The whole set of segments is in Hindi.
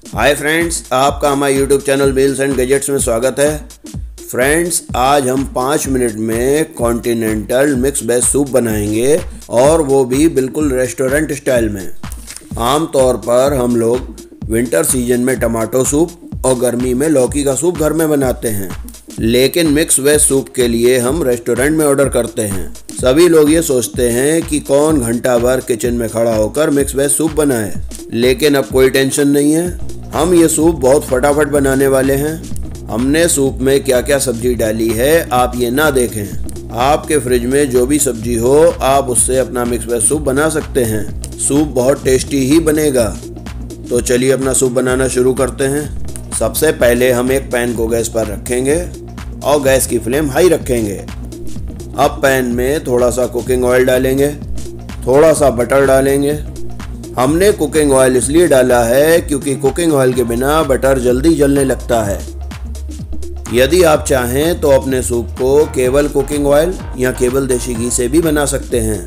हाय फ्रेंड्स, आपका हमारे YouTube channel meals and gadgets में स्वागत है। फ्रेंड्स, आज हम 5 मिनट में कॉन्टिनेंटल मिक्स वेज सूप बनाएंगे और वो भी बिल्कुल रेस्टोरेंट स्टाइल में। आमतौर पर हम लोग विंटर सीजन में टमाटो सूप और गर्मी में लौकी का सूप घर में बनाते हैं, लेकिन मिक्स वेज सूप के लिए हम रेस्टोरेंट में ऑर्डर करते हैं। सभी लोग ये सोचते हैं कि कौन घंटा भर किचन में खड़ा होकर मिक्स वेज सूप बनाए, लेकिन अब कोई टेंशन नहीं है। हम ये सूप बहुत फटाफट बनाने वाले हैं। हमने सूप में क्या क्या सब्जी डाली है आप ये ना देखें। आपके फ्रिज में जो भी सब्जी हो आप उससे अपना मिक्स वेज सूप बना सकते हैं। सूप बहुत टेस्टी ही बनेगा। तो चलिए अपना सूप बनाना शुरू करते हैं। सबसे पहले हम एक पैन को गैस पर रखेंगे और गैस की फ्लेम हाई रखेंगे। अब पैन में थोड़ा सा कुकिंग ऑयल डालेंगे, थोड़ा सा बटर डालेंगे। हमने कुकिंग ऑयल इसलिए डाला है क्योंकि कुकिंग ऑयल के बिना बटर जल्दी जलने लगता है। यदि आप चाहें तो अपने सूप को केवल कुकिंग ऑयल या केवल देसी घी से भी बना सकते हैं।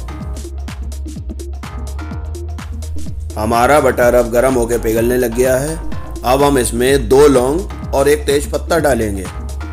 हमारा बटर अब गर्म होकर पिघलने लग गया है। अब हम इसमें 2 लौंग और 1 तेज पत्ता डालेंगे।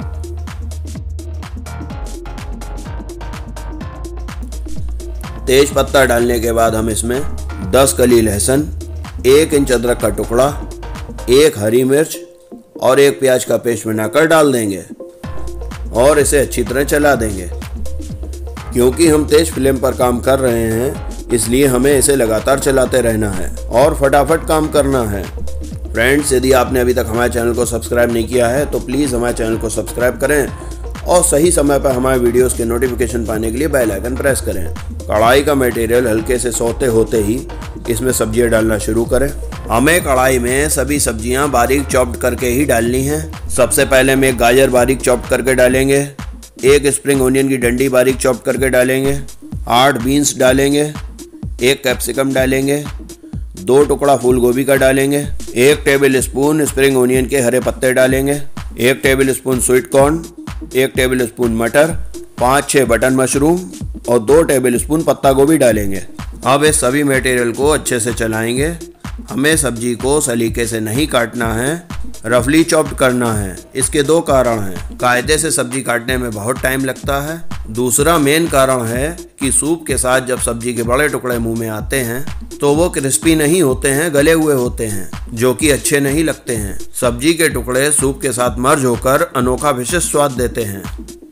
तेज पत्ता डालने के बाद हम इसमें 10 कली लहसुन, 1 इंच अदरक का टुकड़ा, 1 हरी मिर्च और 1 प्याज का पेस्ट बनाकर डाल देंगे और इसे अच्छी तरह चला देंगे। क्योंकि हम तेज फ्लेम पर काम कर रहे हैं, इसलिए हमें इसे लगातार चलाते रहना है और फटाफट काम करना है। फ्रेंड्स, यदि आपने अभी तक हमारे चैनल को सब्सक्राइब नहीं किया है तो प्लीज़ हमारे चैनल को सब्सक्राइब करें और सही समय पर हमारे वीडियोस के नोटिफिकेशन पाने के लिए बेल आइकन प्रेस करें। कढ़ाई का मटेरियल हल्के से सौते होते ही इसमें सब्जियां डालना शुरू करें। हमें कढ़ाई में सभी सब्जियां बारीक चॉप्ड करके ही डालनी हैं। सबसे पहले हम 1 गाजर बारीक चॉप्ड करके डालेंगे, 1 स्प्रिंग ओनियन की डंडी बारीक चॉप्ड करके डालेंगे, 8 बीन्स डालेंगे, 1 कैप्सिकम डालेंगे, 2 टुकड़ा फूल गोभी का डालेंगे, 1 टेबल स्पून स्प्रिंग ओनियन के हरे पत्ते डालेंगे, 1 tablespoon sweet corn, 1 tablespoon मटर, 5-6 बटन मशरूम और 2 टेबल स्पून पत्ता गोभी डालेंगे। अब इस सभी मटेरियल को अच्छे से चलाएंगे। हमें सब्जी को सलीके से नहीं काटना है, रफली चॉप्ड करना है। इसके 2 कारण हैं। कायदे से सब्जी काटने में बहुत टाइम लगता है। दूसरा मेन कारण है कि सूप के साथ जब सब्जी के बड़े टुकड़े मुंह में आते हैं तो वो क्रिस्पी नहीं होते हैं, गले हुए होते हैं, जो कि अच्छे नहीं लगते हैं। सब्जी के टुकड़े सूप के साथ मर्ज होकर अनोखा विशिष्ट स्वाद देते हैं।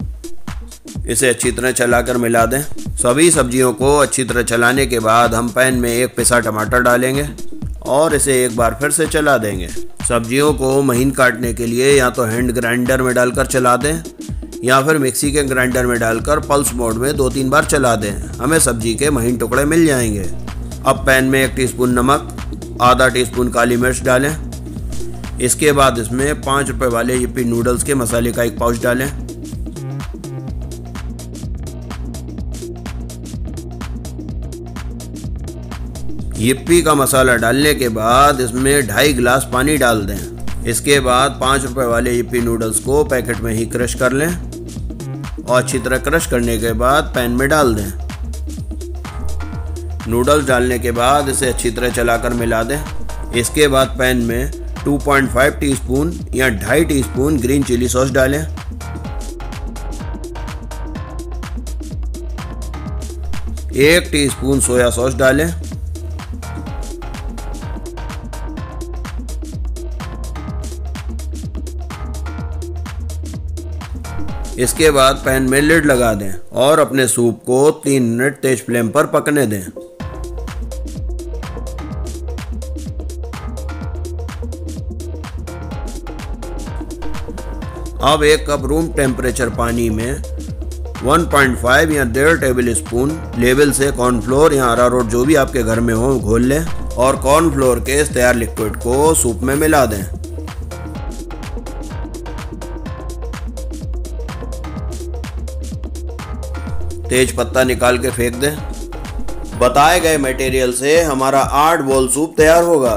इसे अच्छी तरह चलाकर मिला दें। सभी सब्जियों को अच्छी तरह चलाने के बाद हम पैन में 1 पिसा टमाटर डालेंगे और इसे एक बार फिर से चला देंगे। सब्जियों को महीन काटने के लिए या तो हैंड ग्राइंडर में डालकर चला दें या फिर मिक्सी के ग्राइंडर में डालकर पल्स मोड में 2-3 बार चला दें। हमें सब्जी के महीन टुकड़े मिल जाएंगे। अब पैन में 1 टीस्पून नमक, आधा टीस्पून काली मिर्च डालें। इसके बाद इसमें 5 रुपए वाले यिप्पी नूडल्स के मसाले का 1 पाउच डालें। यिप्पी का मसाला डालने के बाद इसमें 2.5 गिलास पानी डाल दें। इसके बाद 5 रुपए वाले यिप्पी नूडल्स को पैकेट में ही क्रश कर लें और अच्छी तरह क्रश करने के बाद पैन में डाल दें। नूडल्स डालने के बाद इसे अच्छी तरह चलाकर मिला दें। इसके बाद पैन में 2.5 टीस्पून या 2.5 टीस्पून ग्रीन चिली सॉस डालें। 1 टीस्पून सोया सॉस डालें। इसके बाद पैन में लिड लगा दें और अपने सूप को 3 मिनट तेज फ्लेम पर पकने दें। अब 1 कप रूम टेम्परेचर पानी में 1.5 या 1.5 टेबल स्पून लेवल से कॉर्नफ्लोर या अरारोट जो भी आपके घर में हो घोल लें और कॉर्नफ्लोर के इस तैयार लिक्विड को सूप में मिला दें। तेज पत्ता निकाल के फेंक दें। बताए गए मटेरियल से हमारा 8 बोल सूप तैयार होगा।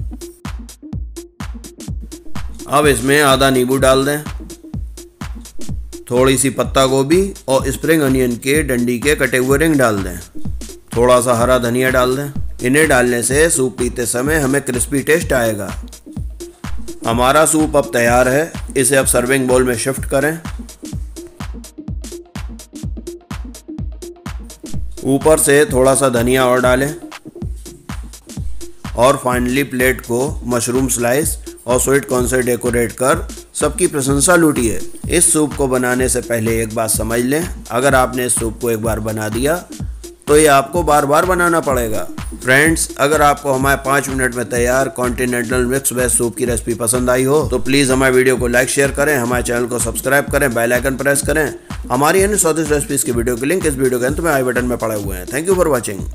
अब इसमें आधा नींबू डाल दें, थोड़ी सी पत्ता गोभी और स्प्रिंग अनियन के डंडी के कटे हुए रिंग डाल दें। थोड़ा सा हरा धनिया डाल दें। इन्हें डालने से सूप पीते समय हमें क्रिस्पी टेस्ट आएगा। हमारा सूप अब तैयार है। इसे अब सर्विंग बाउल में शिफ्ट करें। ऊपर से थोड़ा सा धनिया और डालें और फाइनली प्लेट को मशरूम स्लाइस और स्वीट कॉर्न से डेकोरेट कर सबकी प्रशंसा लूटिए। इस सूप को बनाने से पहले एक बात समझ लें, अगर आपने इस सूप को एक बार बना दिया तो ये आपको बार बार बनाना पड़ेगा। फ्रेंड्स, अगर आपको हमारे 5 मिनट में तैयार कॉन्टिनेंटल मिक्स वेज सूप की रेसिपी पसंद आई हो तो प्लीज़ हमारे वीडियो को लाइक शेयर करें, हमारे चैनल को सब्सक्राइब करें, बेल आइकन प्रेस करें। हमारी अन्य स्वादिष्ट रेसिपीज की वीडियो के लिंक इस वीडियो के अंत में आई बटन में पड़े हुए हैं। Thank you for watching.